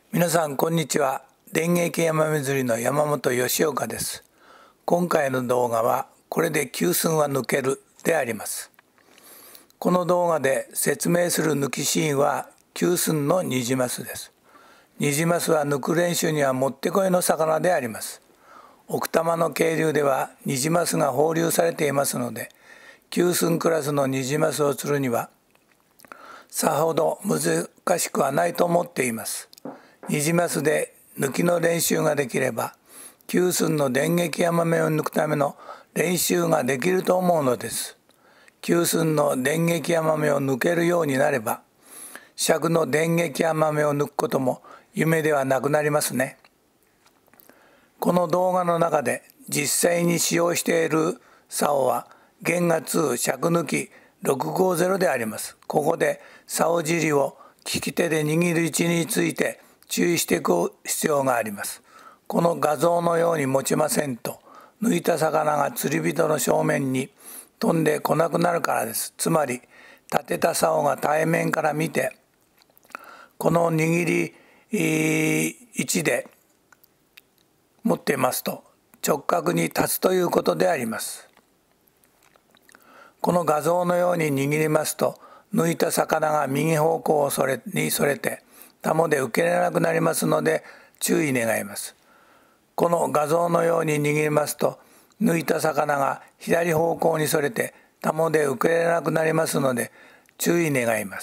皆さんこんにちは。電撃山釣りの山本義岡です。今回の動画はこれで吸寸は抜けるであります。この動画で説明する抜きシーンは吸寸のニジマスです。ニジマスは抜く練習にはもってこいの魚であります。奥多摩の渓流ではニジマスが放流されていますので、吸寸クラスのニジマスを釣るにはさほど難しくはないと思っています。ニジマスで抜きの練習ができれば、吸寸の電撃ヤマメを抜くための練習ができると思うのです。吸寸の電撃ヤマメを抜けるようになれば、尺の電撃ヤマメを抜くことも夢ではなくなりますね。この動画の中で実際に使用している竿は原画2尺抜き650であります。ここで竿尻を利き手で握る位置について注意していく必要があります。この画像のように持ちませんと、抜いた魚が釣り人の正面に飛んでこなくなるからです。つまり立てた竿が対面から見て、この握り位置で持っていますと直角に立つということであります。この画像のように握りますと、抜いた魚が右方向にそれてタモで受けれなくなりますので注意願います。この画像のように握りますと、抜いた魚が左方向にそれてタモで受けれなくなりますので注意願います。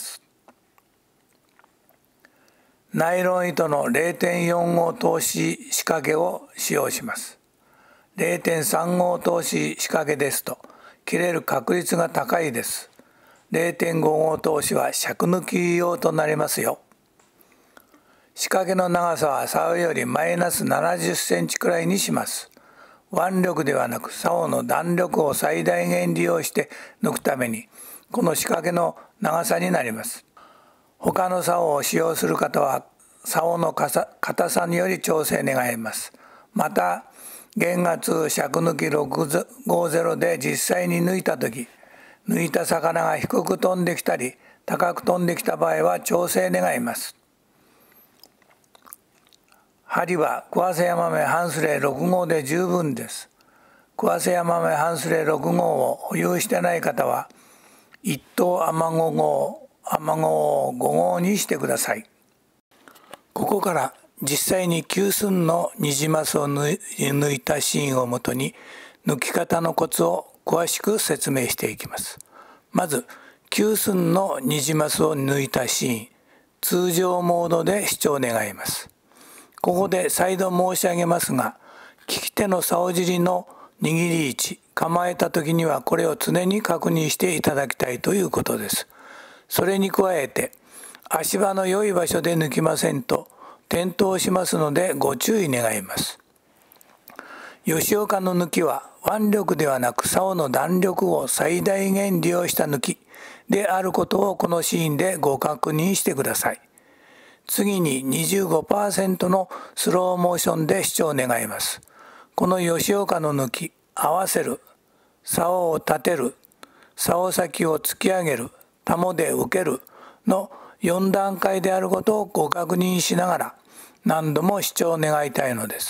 ナイロン糸の 0.4 号通し仕掛けを使用します。0.3 号通し仕掛けですと切れる確率が高いです。0.5 号通しは尺抜き用となりますよ。仕掛けの長さは竿よりマイナス70センチくらいにします。腕力ではなく竿の弾力を最大限利用して抜くために、この仕掛けの長さになります。他の竿を使用する方は竿の硬さにより調整願います。また原画2尺抜き650で実際に抜いた時、抜いた魚が低く飛んできたり高く飛んできた場合は調整願います。針はクワセヤマメ半スレ6号で十分です。クワセヤマメ半スレ6号を保有してない方は一等アマゴ号を5号にしてください。ここから実際に吸寸のニジマスを抜いたシーンをもとに抜き方のコツを詳しく説明していきます。まず吸寸のニジマスを抜いたシーン、通常モードで視聴願います。ここで再度申し上げますが、利き手の竿尻の握り位置、構えた時にはこれを常に確認していただきたいということです。それに加えて、足場の良い場所で抜きませんと転倒しますのでご注意願います。吉岡の抜きは腕力ではなく竿の弾力を最大限利用した抜きであることをこのシーンでご確認してください。次に 25% のスローモーションで視聴願います。この吉岡の抜き、合わせる、竿を立てる、竿先を突き上げる、タモで受けるの4段階であることをご確認しながら何度も視聴願いたいのです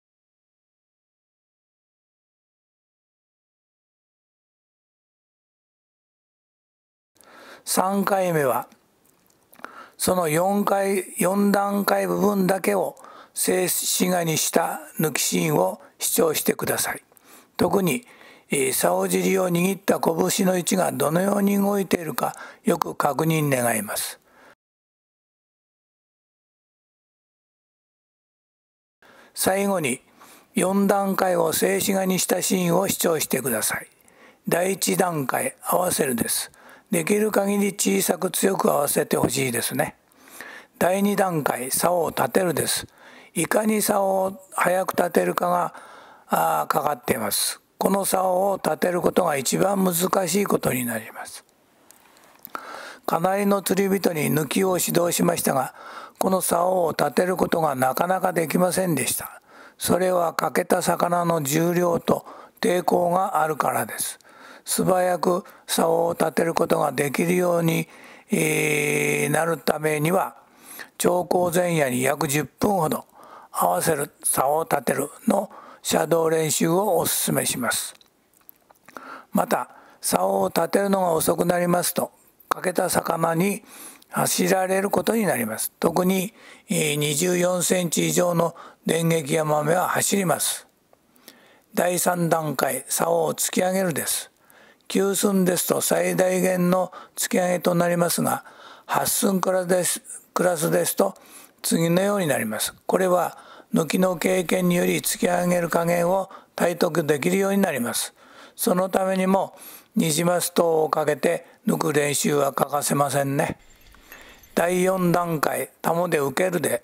。3回目はその4段階部分だけを静止画にした抜きシーンを視聴してください。特に竿尻を握った拳の位置がどのように動いているかよく確認願います。最後に4段階を静止画にしたシーンを視聴してください。第1段階、合わせるです。できる限り小さく強く合わせてほしいですね。第2段階、竿を立てるです。いかに竿を早く立てるかがかかっています。この竿を立てることが一番難しいことになります。かなりの釣り人に抜きを指導しましたが、この竿を立てることがなかなかできませんでした。それは欠けた魚の重量と抵抗があるからです。素早く竿を立てることができるようになるためには、 長江前夜に約10分ほど合わせる竿を立てるのシャドウ練習をお勧めします。また竿を立てるのが遅くなりますと欠けた魚に走られることになります。特に24センチ以上の電撃ヤマメは走ります。第3段階、竿を突き上げるです。9寸ですと最大限の突き上げとなりますが、8寸クラスですと次のようになります。これは抜きの経験により突き上げる加減を体得できるようになります。そのためにもニジマス等をかけて抜く練習は欠かせませんね。第4段階、タモで受けるです。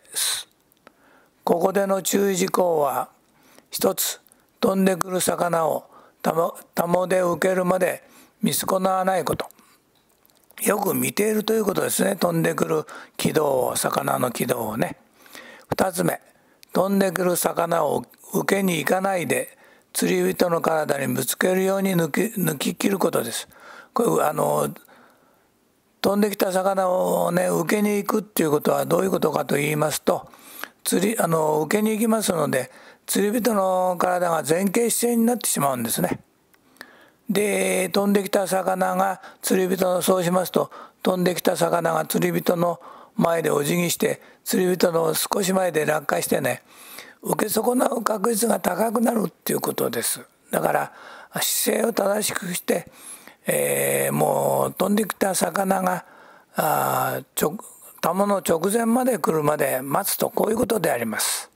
ここでの注意事項は、一つ、飛んでくる魚をタモで受けるまで見損なわないこと。よく見ているということですね。飛んでくる軌道を、魚の軌道をね。2つ目、飛んでくる魚を受けに行かないで釣り人の体にぶつけるように抜き切ることです。これ飛んできた魚をね受けに行くっていうことはどういうことかと言いますと、受けに行きますので釣り人の体が前傾姿勢になってしまうんですね。で飛んできた魚が釣り人のそうしますと飛んできた魚が釣り人の前でお辞儀して釣り人の少し前で落下してね受け損なう確率が高くなるっていうことです。だから姿勢を正しくして、もう飛んできた魚がタモの直前まで来るまで待つと、こういうことであります。